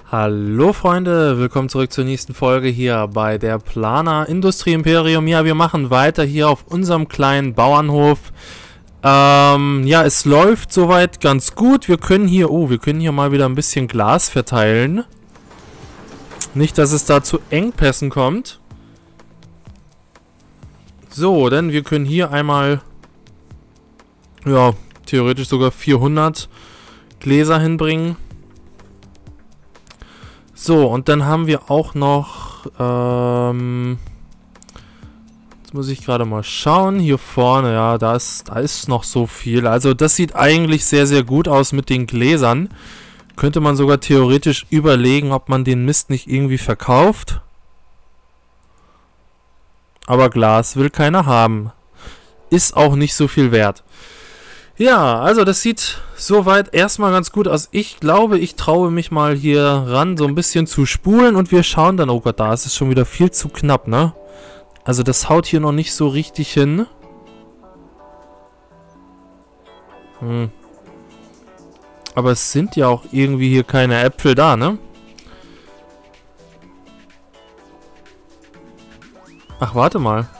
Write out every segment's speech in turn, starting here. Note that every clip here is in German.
Hallo Freunde, willkommen zurück zur nächsten Folge hier bei der Planer Industrie Imperium. Ja, wir machen weiter hier auf unserem kleinen Bauernhof. Ja, es läuft soweit ganz gut. Wir können hier mal wieder ein bisschen Glas verteilen. Nicht, dass es da zu Engpässen kommt. So, denn wir können hier einmal, ja, theoretisch sogar 400 Gläser hinbringen. So, und dann haben wir auch noch, jetzt muss ich gerade mal schauen, hier vorne, ja, da ist noch so viel. Also das sieht eigentlich sehr, sehr gut aus mit den Gläsern. Könnte man sogar theoretisch überlegen, ob man den Mist nicht irgendwie verkauft. Aber Glas will keiner haben. Ist auch nicht so viel wert. Ja, also das sieht soweit erstmal ganz gut aus. Ich glaube, ich traue mich mal hier ran, so ein bisschen zu spulen und wir schauen dann. Oh Gott, da ist es schon wieder viel zu knapp, ne? Also das haut hier noch nicht so richtig hin. Aber es sind ja auch irgendwie hier keine Äpfel da, ne? Ach, warte mal.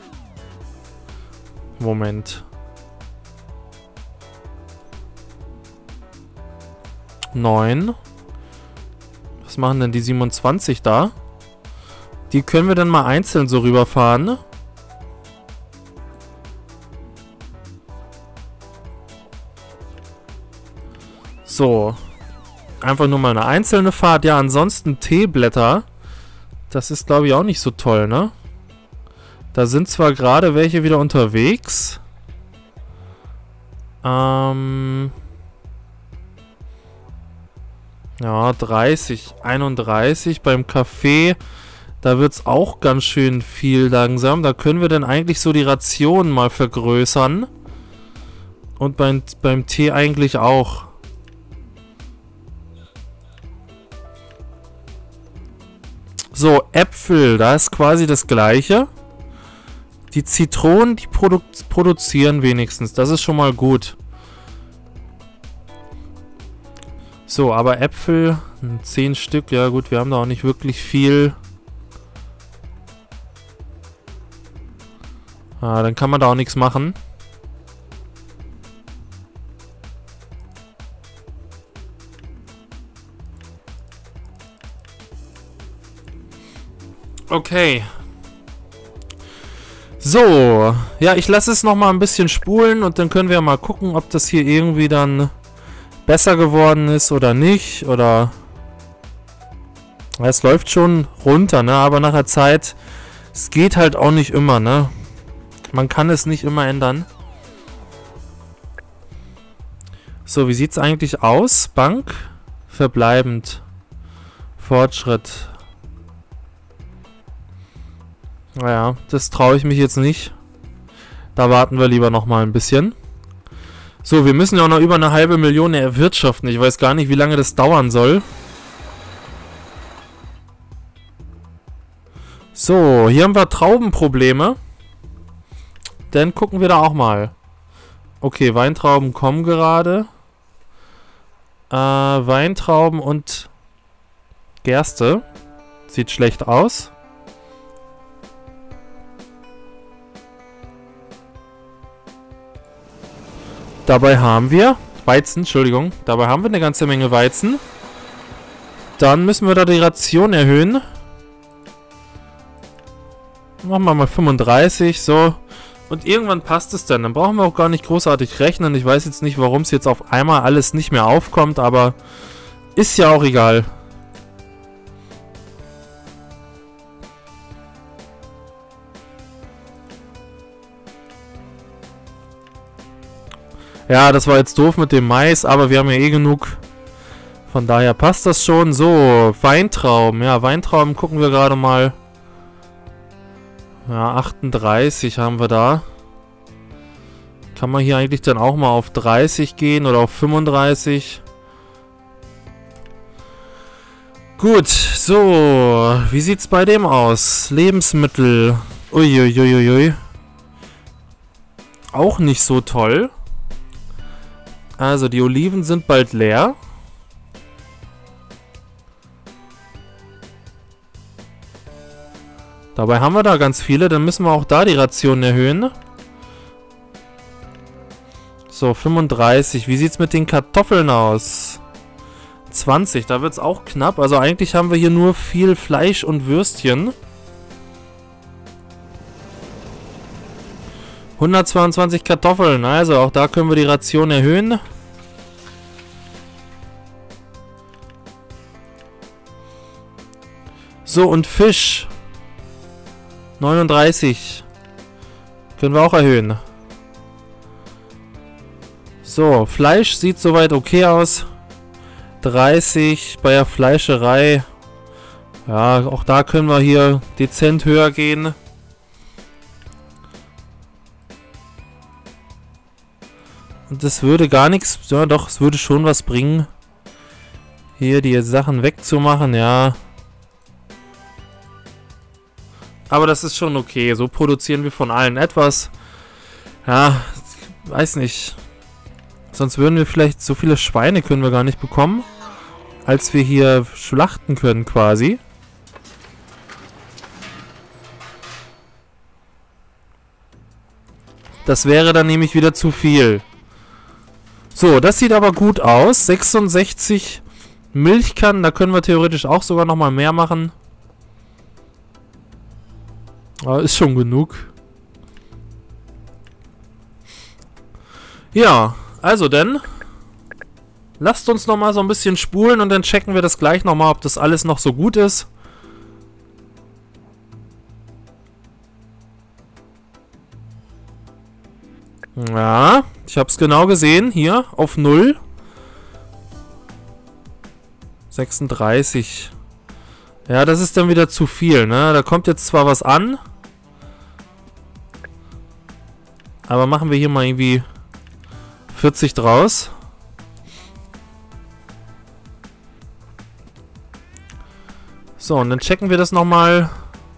Moment. 9. Was machen denn die 27 da? Die können wir dann mal einzeln so rüberfahren, ne? So. Einfach nur mal eine einzelne Fahrt. Ja, ansonsten Teeblätter. Das ist, glaube ich, auch nicht so toll, ne? Da sind zwar gerade welche wieder unterwegs. Ja, 30, 31 beim Kaffee. Da wird es auch ganz schön viel langsam. Da können wir dann eigentlich so die Rationen mal vergrößern. Und beim Tee eigentlich auch. So, Äpfel, da ist quasi das Gleiche. Die Zitronen, die produzieren wenigstens. Das ist schon mal gut. So, aber Äpfel, 10 Stück, ja gut, wir haben da auch nicht wirklich viel. Ah, dann kann man da auch nichts machen. Okay. So, ja, ich lasse es nochmal ein bisschen spulen und dann können wir mal gucken, ob das hier irgendwie dann besser geworden ist oder nicht, oder es läuft schon runter, ne, aber nach der Zeit, es geht halt auch nicht immer, ne, man kann es nicht immer ändern. So, wie sieht es eigentlich aus? Bank, verbleibend, Fortschritt. Naja, das traue ich mich jetzt nicht, da warten wir lieber nochmal ein bisschen. So, wir müssen ja auch noch über 500.000 erwirtschaften. Ich weiß gar nicht, wie lange das dauern soll. So, hier haben wir Traubenprobleme. Dann gucken wir da auch mal. Okay, Weintrauben kommen gerade. Weintrauben und Gerste. Sieht schlecht aus. Dabei haben wir Weizen, Entschuldigung. Dabei haben wir eine ganze Menge Weizen. Dann müssen wir da die Ration erhöhen. Machen wir mal 35, so. Und irgendwann passt es dann. Dann brauchen wir auch gar nicht großartig rechnen. Ich weiß jetzt nicht, warum es jetzt auf einmal alles nicht mehr aufkommt, aber ist ja auch egal. Ja, das war jetzt doof mit dem Mais, aber wir haben ja eh genug. Von daher passt das schon. So, Weintrauben. Ja, Weintrauben gucken wir gerade mal. Ja, 38 haben wir da. Kann man hier eigentlich dann auch mal auf 30 gehen oder auf 35? Gut, so. Wie sieht's bei dem aus? Lebensmittel. Uiuiuiui. Auch nicht so toll. Also die Oliven sind bald leer. Dabei haben wir da ganz viele. Dann müssen wir auch da die Rationen erhöhen. So, 35. Wie sieht es mit den Kartoffeln aus? 20. Da wird es auch knapp. Also eigentlich haben wir hier nur viel Fleisch und Würstchen. 122 Kartoffeln. Also auch da können wir die Ration erhöhen. So, und Fisch. 39. Können wir auch erhöhen. So, Fleisch sieht soweit okay aus. 30 bei der Fleischerei. Ja, auch da können wir hier dezent höher gehen. Und das würde gar nichts... Ja doch, es würde schon was bringen. Hier die Sachen wegzumachen, ja. Aber das ist schon okay. So produzieren wir von allen etwas. Ja, weiß nicht. Sonst würden wir vielleicht... So viele Schweine können wir gar nicht bekommen. Als wir hier schlachten können quasi. Das wäre dann nämlich wieder zu viel. So, das sieht aber gut aus. 66 Milchkannen. Da können wir theoretisch auch sogar nochmal mehr machen. Aber ist schon genug. Ja, also denn... Lasst uns nochmal so ein bisschen spulen und dann checken wir das gleich nochmal, ob das alles noch so gut ist. Ja, ich habe es genau gesehen. Hier, auf 0. 36. Ja, das ist dann wieder zu viel, ne? Da kommt jetzt zwar was an. Aber machen wir hier mal irgendwie 40 draus. So, und dann checken wir das nochmal.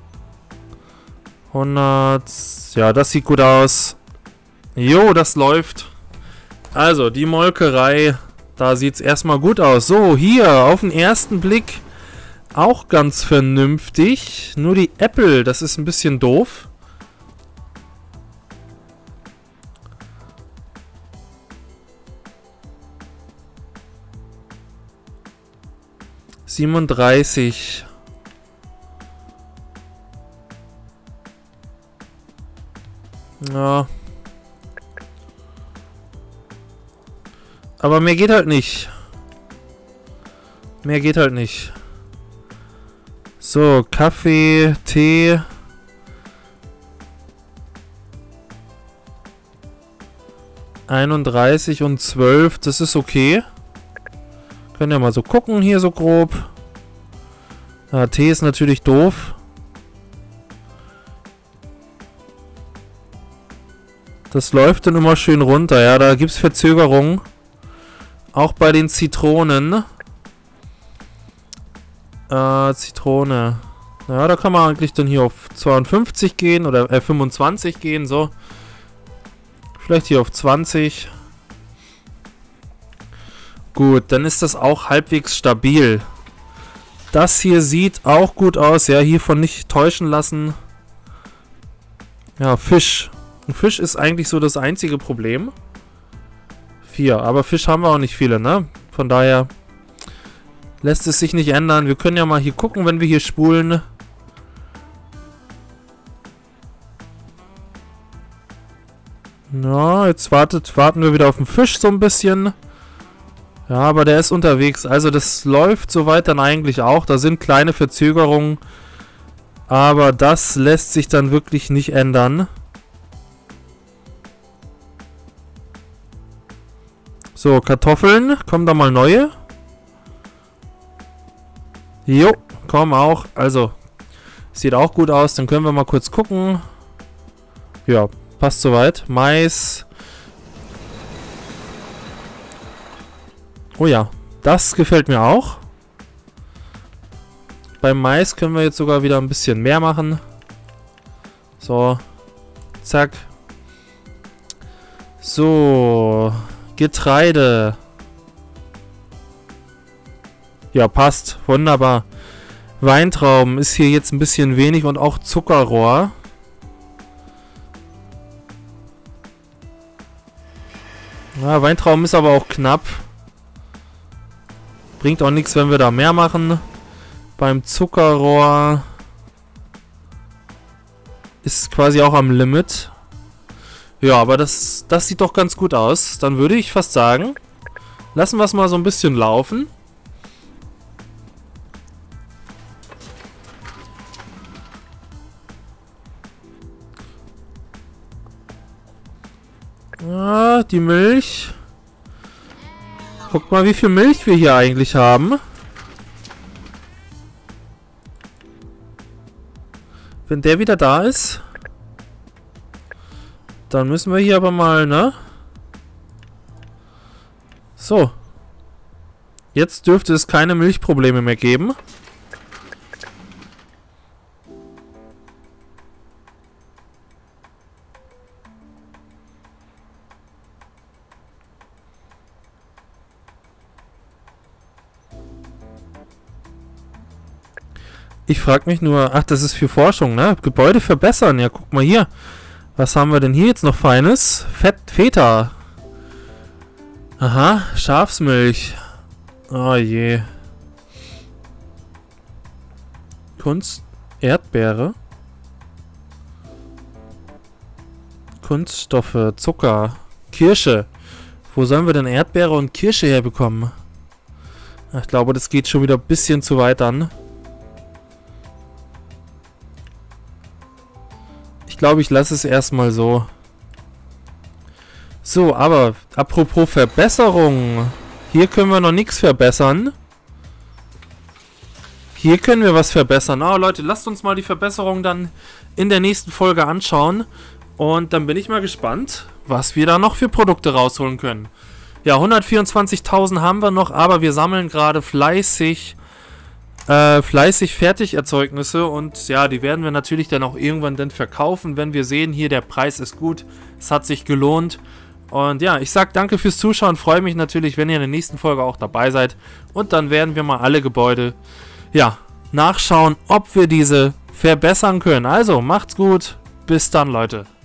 100. Ja, das sieht gut aus. Jo, das läuft. Also, die Molkerei. Da sieht es erstmal gut aus. So, hier, auf den ersten Blick auch ganz vernünftig. Nur die Äpfel, das ist ein bisschen doof. $37. Ja. Aber mehr geht halt nicht. Mehr geht halt nicht. So, Kaffee, Tee. $31 und $12, das ist okay. Können ja mal so gucken hier so grob. Ja, Tee ist natürlich doof. Das läuft dann immer schön runter. Ja, da gibt es Verzögerungen. Auch bei den Zitronen. Zitrone. Ja, da kann man eigentlich dann hier auf 52 gehen oder 25 gehen, so. Vielleicht hier auf 20. Gut, dann ist das auch halbwegs stabil. Das hier sieht auch gut aus. Ja, hiervon nicht täuschen lassen. Ja, Fisch. Ein Fisch ist eigentlich so das einzige Problem. 4. Aber Fisch haben wir auch nicht viele, ne? Von daher lässt es sich nicht ändern. Wir können ja mal hier gucken, wenn wir hier spulen. Na, jetzt warten wir wieder auf den Fisch so ein bisschen. Ja, aber der ist unterwegs. Also das läuft soweit dann eigentlich auch. Da sind kleine Verzögerungen. Aber das lässt sich dann wirklich nicht ändern. So, Kartoffeln. Kommen da mal neue? Jo, kommen auch. Also, sieht auch gut aus. Dann können wir mal kurz gucken. Ja, passt soweit. Mais. Oh ja, das gefällt mir auch. Beim Mais können wir jetzt sogar wieder ein bisschen mehr machen. So. Zack. So. Getreide. Ja, passt. Wunderbar. Weintrauben ist hier jetzt ein bisschen wenig und auch Zuckerrohr. Ja, Weintrauben ist aber auch knapp. Bringt auch nichts, wenn wir da mehr machen. Beim Zuckerrohr ist quasi auch am Limit. Ja, aber das sieht doch ganz gut aus. Dann würde ich fast sagen, lassen wir es mal so ein bisschen laufen. Ah, die Milch. Guck mal, wie viel Milch wir hier eigentlich haben. Wenn der wieder da ist, dann müssen wir hier aber mal, ne? So. Jetzt dürfte es keine Milchprobleme mehr geben. Ich frage mich nur, ach, das ist für Forschung, ne? Gebäude verbessern. Ja, guck mal hier. Was haben wir denn hier jetzt noch Feines? Feta. Aha, Schafsmilch. Oh je. Kunst, Erdbeere. Kunststoffe, Zucker, Kirsche. Wo sollen wir denn Erdbeere und Kirsche herbekommen? Ich glaube, das geht schon wieder ein bisschen zu weit an. Ich glaube, ich lasse es erstmal so. So, aber apropos Verbesserung. Hier können wir noch nichts verbessern. Hier können wir was verbessern. Oh, Leute, lasst uns mal die Verbesserung dann in der nächsten Folge anschauen. Und dann bin ich mal gespannt, was wir da noch für Produkte rausholen können. Ja, 124.000 haben wir noch, aber wir sammeln gerade fleißig Fertigerzeugnisse und ja, die werden wir natürlich dann auch irgendwann dann verkaufen, wenn wir sehen, hier der Preis ist gut, es hat sich gelohnt. Und ja, ich sag danke fürs Zuschauen, freue mich natürlich, wenn ihr in der nächsten Folge auch dabei seid und dann werden wir mal alle Gebäude, ja, nachschauen, ob wir diese verbessern können. Also, macht's gut, bis dann, Leute.